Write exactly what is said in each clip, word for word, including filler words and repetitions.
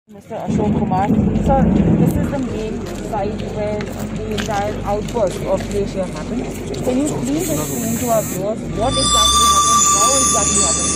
Mister Ashok Kumar, sir, this is the main site where the entire outburst of glacier happened. Can you please explain to our viewers what exactly happened, how exactly happened?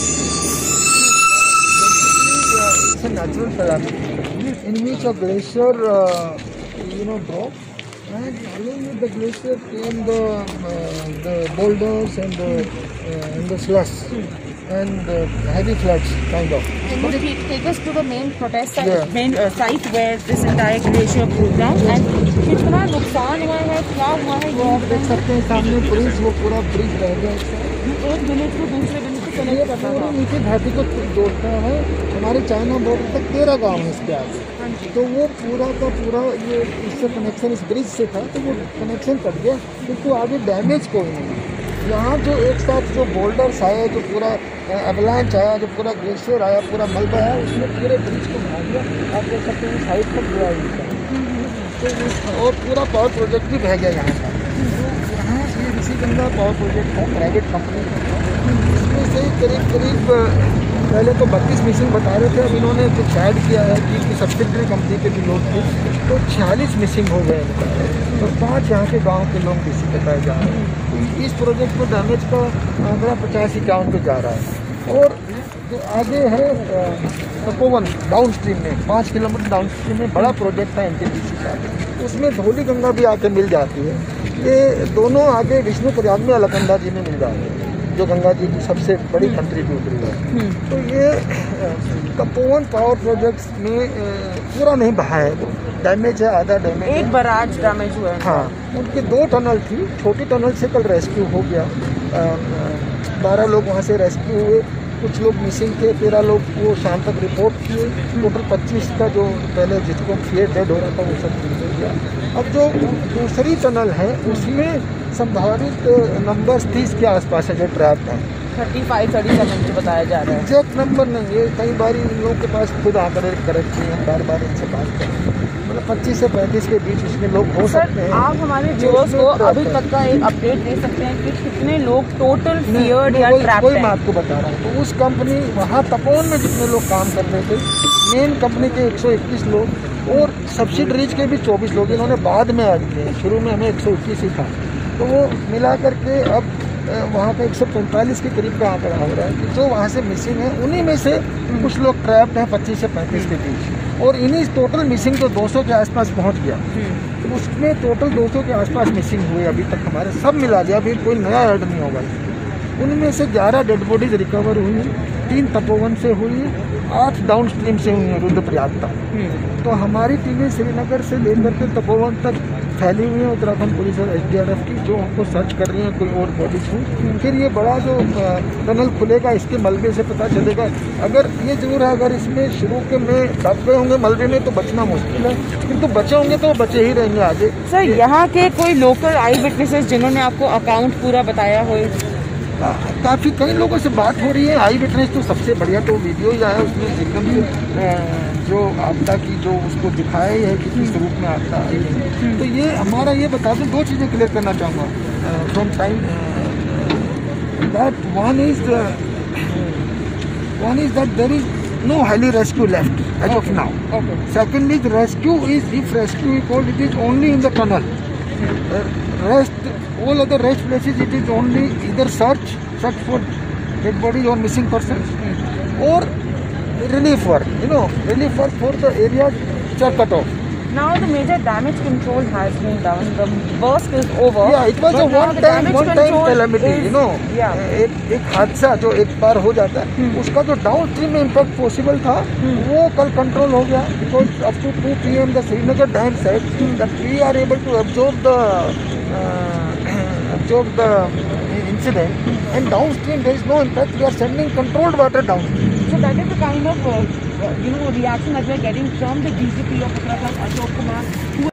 It's a natural calamity in which a glacier, uh, you know, broke, and along with the glacier came the uh, the boulders and the uh, and the slush. And uh, heavy floods, kind of. Can you take, take us to the main protest site, yeah. main uh, site where this entire glacier broke down and कितना नुकसान हुआ है, क्या हुआ है? वो आप देख सकते हैं सामने ब्रिज, वो पूरा ब्रिज रह गया। एक विलेज को दूसरे विलेज को कनेक्ट करता था। नीचे घाटी को जोड़ता है, हमारे चाइना बॉर्डर तक तेरह गाँव है इसके आगे। तो वो पूरा का पूरा ये इससे कनेक्शन इस ब्रिज से था, तो वो कनेक्शन कट गया, क्योंकि आगे डैमेज कोई नहीं। यहाँ जो एक साथ जो बोल्डर्स आए, जो पूरा एवलांच आया, जो पूरा ग्लेशियर आया, पूरा मलबा आया, उसने पूरे ब्रिज को बना दिया। आप देख सकते हैं साइड तक गया तो और पूरा पावर प्रोजेक्ट भी बह गया यहाँ का। तो यहाँ ये ऋषिगंगा पावर प्रोजेक्ट है, प्राइवेट कंपनी का। इसमें से करीब करीब पहले तो बत्तीस मिसिंग बता रहे थे, अब इन्होंने कुछ ऐड किया है कि इनकी सब्सिडरी कंपनी के भी लोग थे, तो छियालीस मिसिंग हो गए हैं और पाँच यहाँ के गाँव के लोग किसी बताए जा रहे हैं। इस प्रोजेक्ट को डैमेज का आंकड़ा पचास इक्यावन पे जा रहा है। और जो आगे है तपोवन डाउन स्ट्रीम में, पाँच किलोमीटर डाउन स्ट्रीम में बड़ा प्रोजेक्ट है एन टी पी सी का, उसमें धौली गंगा भी आके मिल जाती है। ये दोनों आगे विष्णु प्रयाग में अलकनंदा जी में मिल जाते हैं, जो गंगा जी की सबसे बड़ी कंट्रीब्यूटरी है। तो ये तपोवन पावर प्रोजेक्ट्स में पूरा नहीं बहा है, वो डैमेज है, आधा डैमेज है। एक बराज डैमेज हुआ है। हाँ, उनकी दो टनल थी, छोटी टनल से कल रेस्क्यू हो गया, बारह लोग वहाँ से रेस्क्यू हुए, कुछ लोग मिसिंग थे, तेरह लोग को शाम तक रिपोर्ट किए, टोटल पच्चीस का जो पहले जिसको फिर डेड हो रहा था वो सब मिल गया। अब जो दूसरी टनल है उसमें संभावित नंबर्स तीस के आसपास है जो ट्रैप है। थर्टी फाइव थर्टी सेवन जो बताया जा रहा है, एग्जैक्ट नंबर नहीं है, कई बार इन लोगों के पास खुद आंकड़े करेक्ट किए हैं, बार बार इनसे बात करें, मतलब पच्चीस से पैंतीस के बीच उसमें लोग हो सकते हैं। आप हमारे व्यूअर्स को अभी तक का एक अपडेट दे सकते हैं कि कितने लोग टोटल फियर्ड या ट्रैप्ड हैं? मैं आपको बता रहा हूँ, तो उस कंपनी वहाँ तपोवन में जितने लोग काम कर रहे थे, मेन कंपनी के एक सौ इक्कीस लोग और सब्सिडरीज के भी चौबीस लोग इन्होंने बाद में ऐड किए, शुरू में हमें एक सौ इक्कीस ही था, तो वो मिला करके अब वहाँ पे एक सौ पैंतालीस के करीब का आंकड़ा हो रहा है कि जो वहाँ से मिसिंग है, उन्हीं में से कुछ लोग ट्रैप्ड हैं पच्चीस से पैंतीस के बीच, और इन्हीं टोटल मिसिंग तो दो सौ के आसपास पहुँच गया, तो उसमें टोटल दो सौ के आसपास मिसिंग हुए अभी तक हमारे, सब मिला दिया, अभी कोई नया ऐड नहीं होगा। उनमें से ग्यारह डेड बॉडीज रिकवर हुई, तीन तपोवन से हुई, आठ डाउन स्ट्रीम से हुई हैं रुद्रप्रयाग तक। तो हमारी टीमें श्रीनगर से लेकर के तपोवन तक फैली हुई है, उत्तराखंड पुलिस और एस डी आर एफ की, जो हमको सर्च कर रही हैं कोई और बॉडीज हो। फिर ये बड़ा जो टनल खुलेगा, इसके मलबे से पता चलेगा। अगर ये जरूर है, अगर इसमें शुरू के में दब गए होंगे मलबे में तो बचना मुश्किल है, किंतु बचे होंगे तो बचे ही रहेंगे आगे। सर, यहाँ के कोई लोकल आई विटनेसेस जिन्होंने आपको अकाउंट पूरा बताया हो? काफ़ी कई लोगों से बात हो रही है। आई विटनेस तो सबसे बढ़िया तो वीडियो ही आया, उसमें एकदम जो आपदा की जो उसको दिखाया ही है कि किस रूप में आपदा आई है। तो ये हमारा ये बता दें, दो चीज़ें क्लियर करना चाहूँगा from time that one is one is that there is no heli rescue left as of now. Second is rescue is if rescue is called it is only in the tunnel, rest all other rest places it is only either search search for dead bodies or missing persons or relief work, you know, relief work for the areas which are cut off. Now the major damage control has been done, the worst is over. Yeah, it was a one time one time calamity, is, you know. Yeah. एक एक हादसा जो एक बार हो जाता है, hmm. उसका जो डाउन स्ट्रीम में इम्पैक्ट पॉसिबल था, hmm. वो कल कंट्रोल हो गया, because up to two P M the Srinagar dam said that we are able to absorb the absorb the incident, and downstream there is no impact. We are sending controlled water downstream. So that is the kind of uh, you know reaction that we are getting from the D G P of Uttarakhand, Ashok Kumar, who